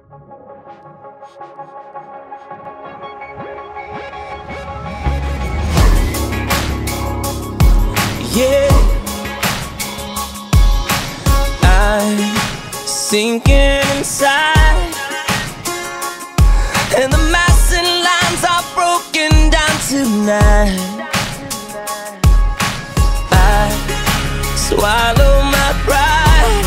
Yeah, I'm sinking inside, and the massive lines are broken down tonight. I swallow my pride,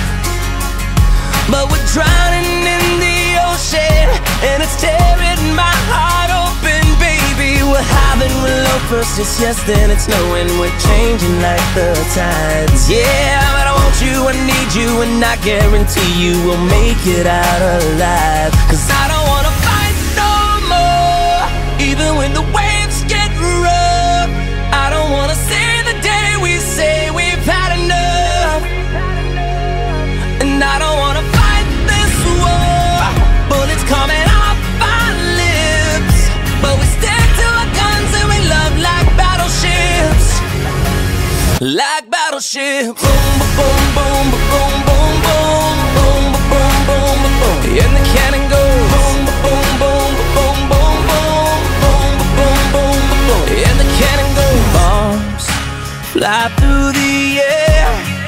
but we're drowning in the ocean, and it's tearing my heart open, baby. We're having love first, it's yes, then it's no, and we're changing like the tides. Yeah, but I want you, I need you, and I guarantee you we'll make it out alive. Cause I don't wanna fight no more, even when the waves get rough. I don't wanna see the day we say we've had enough. And I don't wanna fight this war, bullets coming off our lips, but we stick to our guns and we love like battleships. Like battleships. Boom, boom, boom, boom, boom, boom, boom, boom, boom, boom. And the cannon goes boom, boom, boom, boom, boom, boom, boom, boom, boom, boom. And the cannon goes. Bombs fly through the air,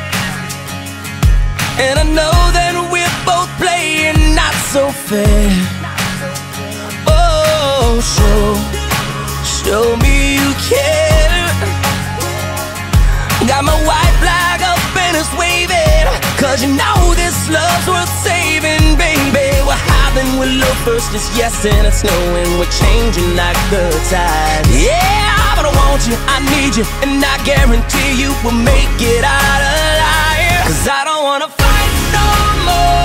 and I know that we're both playing not so fair. Oh, show me you care. Got my white flag up and it's waving, cause you know this love's worth saving, baby. We're having with love first, it's yes and it's no, and we're changing like the tides. Yeah, but I want you, I need you, and I guarantee you we'll make it out alive. Cause I don't wanna fight no more,